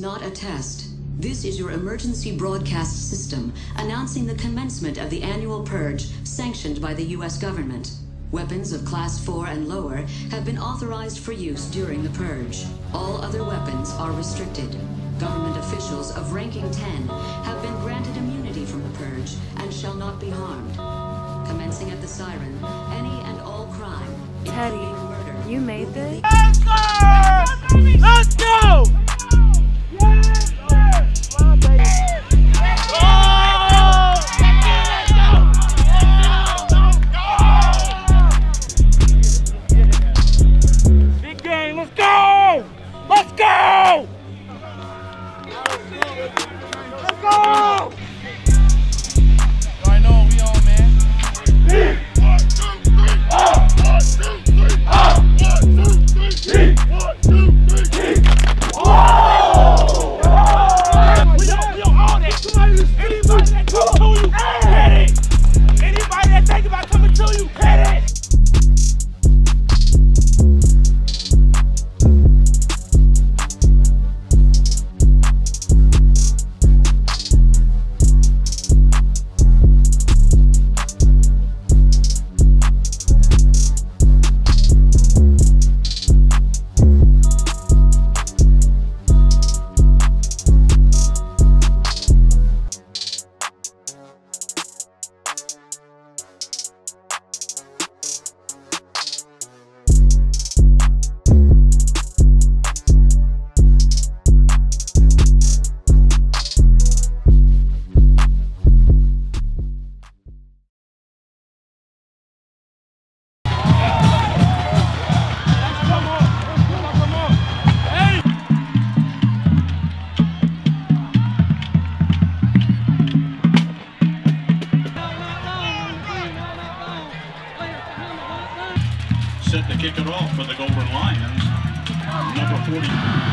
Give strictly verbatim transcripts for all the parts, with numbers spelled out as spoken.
not a test. This is your emergency broadcast system announcing the commencement of the annual purge sanctioned by the U S government. Weapons of Class four and lower have been authorized for use during the purge. All other weapons are restricted. Government officials of ranking ten have been granted immunity from the purge and shall not be harmed. Commencing at the siren, any and all crime, Teddy, murder, you made this? Let's go! Let's go! Yes, sir! Come on, baby. Big game, let's go! Let's go! Let's go! I know we on, man. One, two, three. Oh, one, two, three. Oh, one, two, three. One, two, three. Whoa! We don't feel all that. Somebody, anybody that come to you, hit it. Anybody that think about coming to you, hit it. Set to kick it off for the Golden Lions, number forty.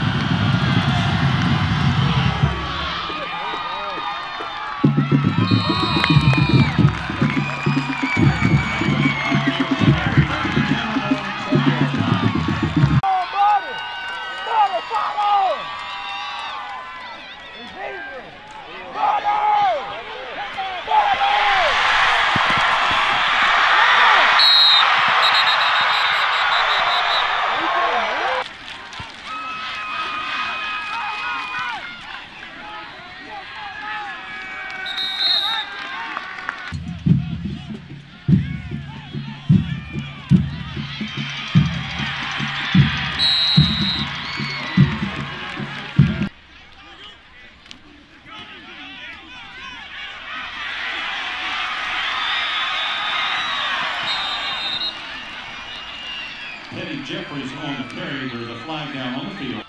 Teddy Jeffries on the carry. There's a flag down on the field.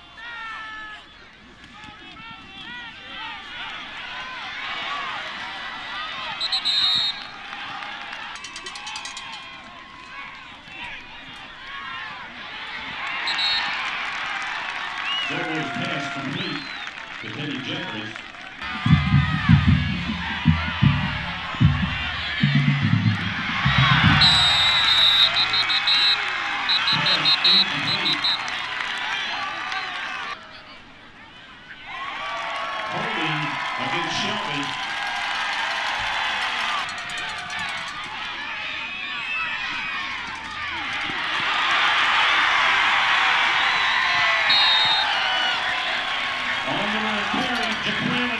Jeffries pass complete to Teddy Jeffries. Against Shelby. On the line, Perry, Jaquin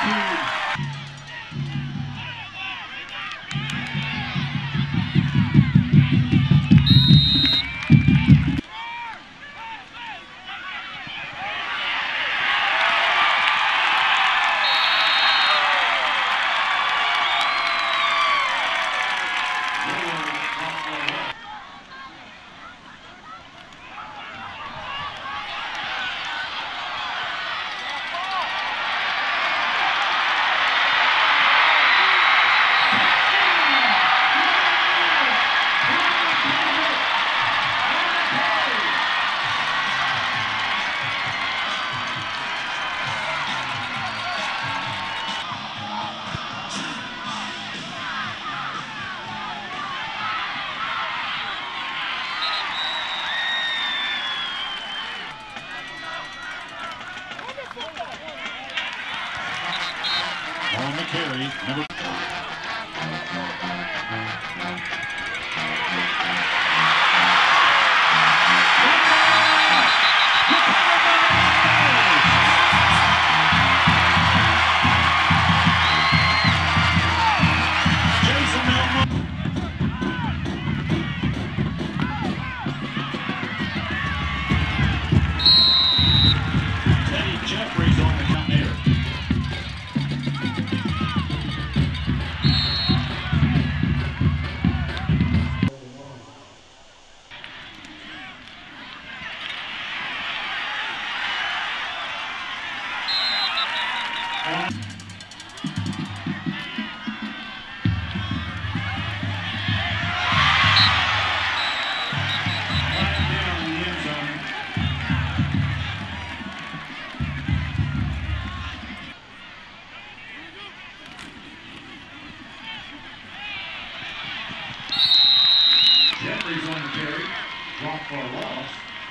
On the carry, number Jason Milner. Teddy Jeffries on the count there. Jeffries on the carry, drop for a loss.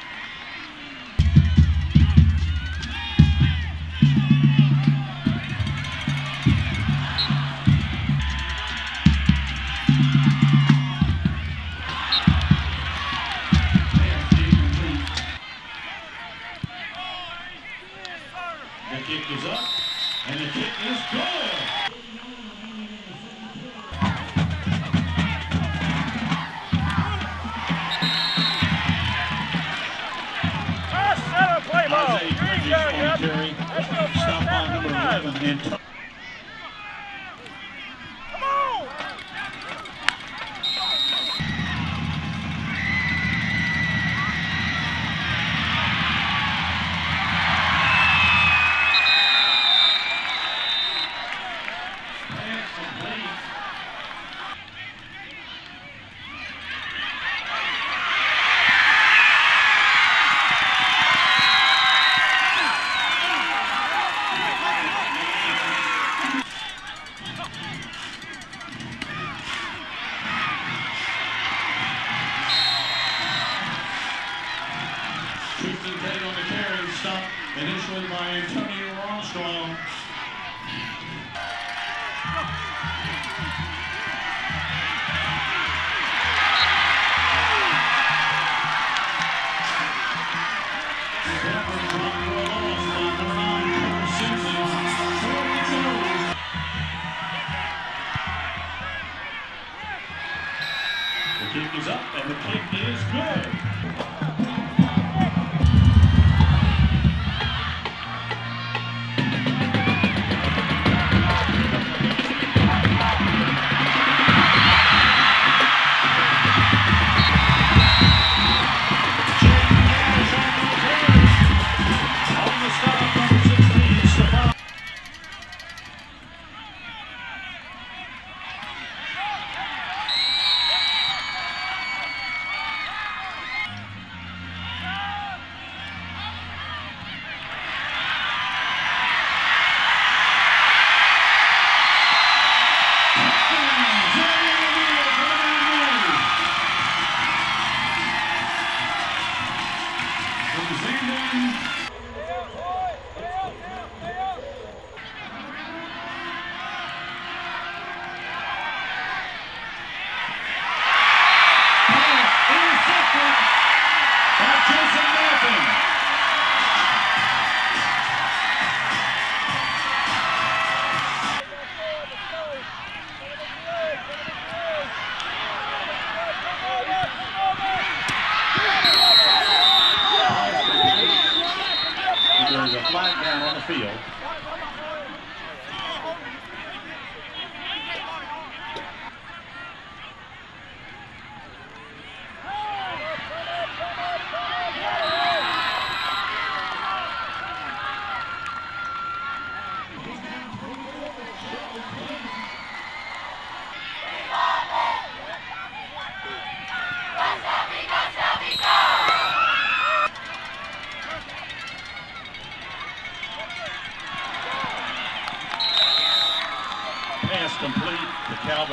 The kick is up, and the kick is good. Isaiah Bridges on the carry. Stop on number eleven. And Come on! Tristan Tate on the carry, stop initially by Antonio Armstrong. The kick is up and the kick is good.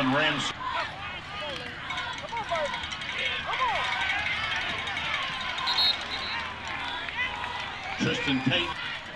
Jalen Ramsey. Tristan Tate.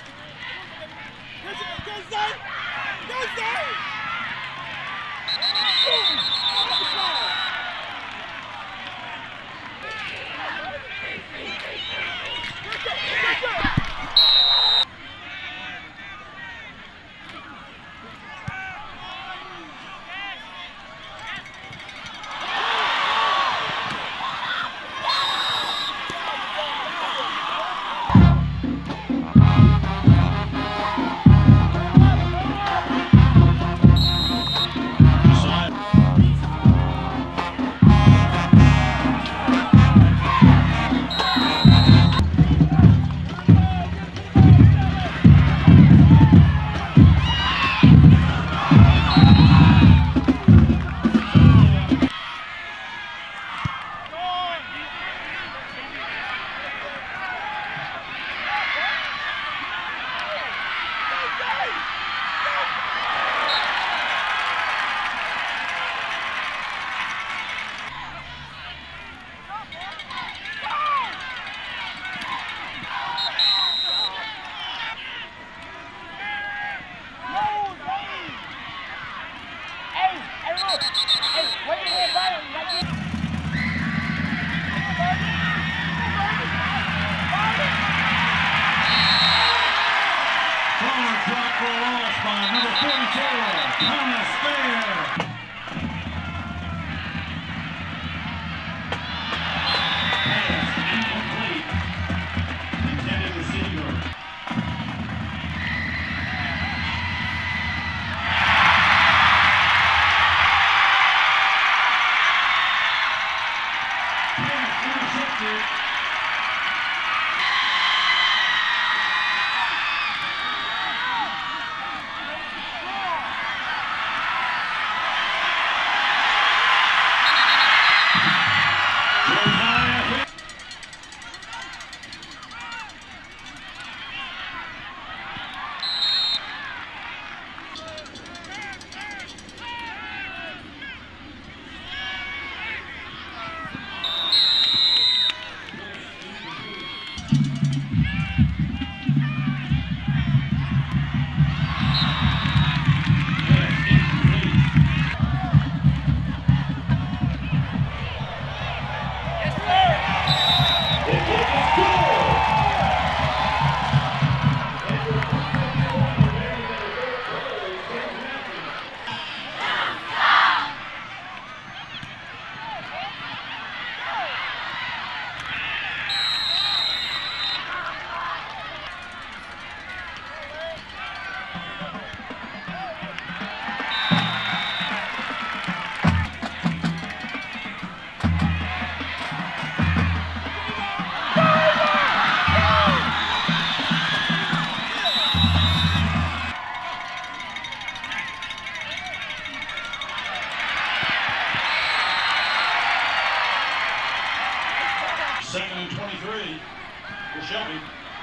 Second and twenty-three for Shelby.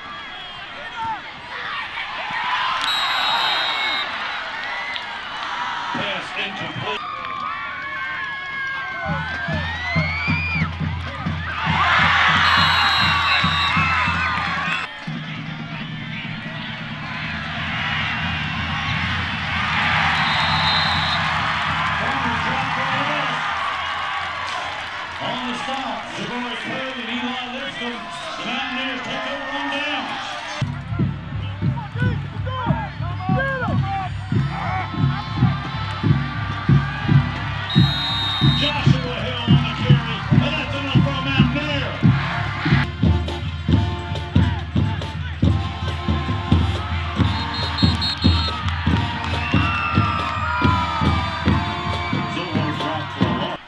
Pass incomplete. On the stop, Jabari Craig and Eli Lipscomb. The Mountaineers take over on downs. Joshua Hill on the carry, and that's enough for a Mountaineer. Zillmer dropped for a loss.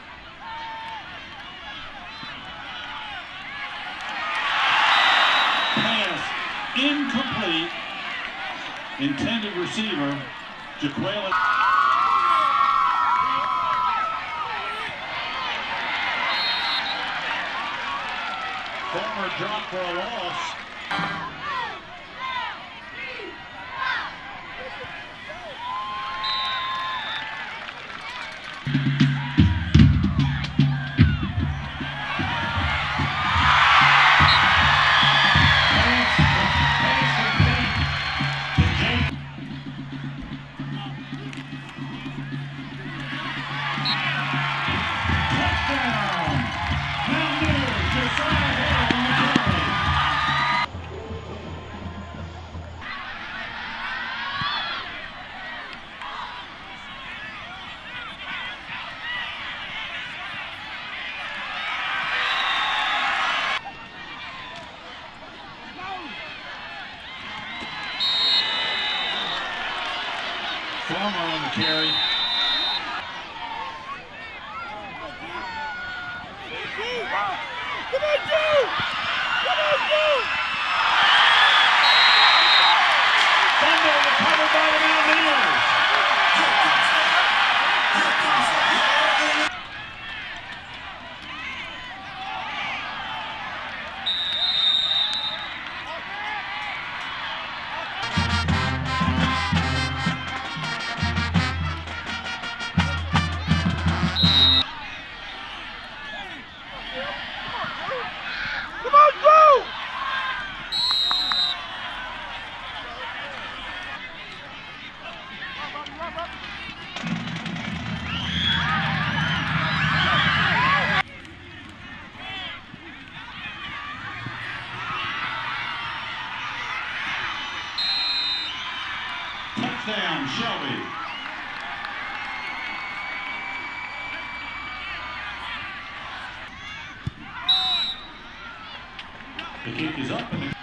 Incomplete. Intended receiver, Jaquelin. Former drop for a loss. carry. Come on, Joe! Come on, Joe! Thunder recovered by the Mountaineers. Come on, Joe! Touchdown, Shelby. The kick is up and the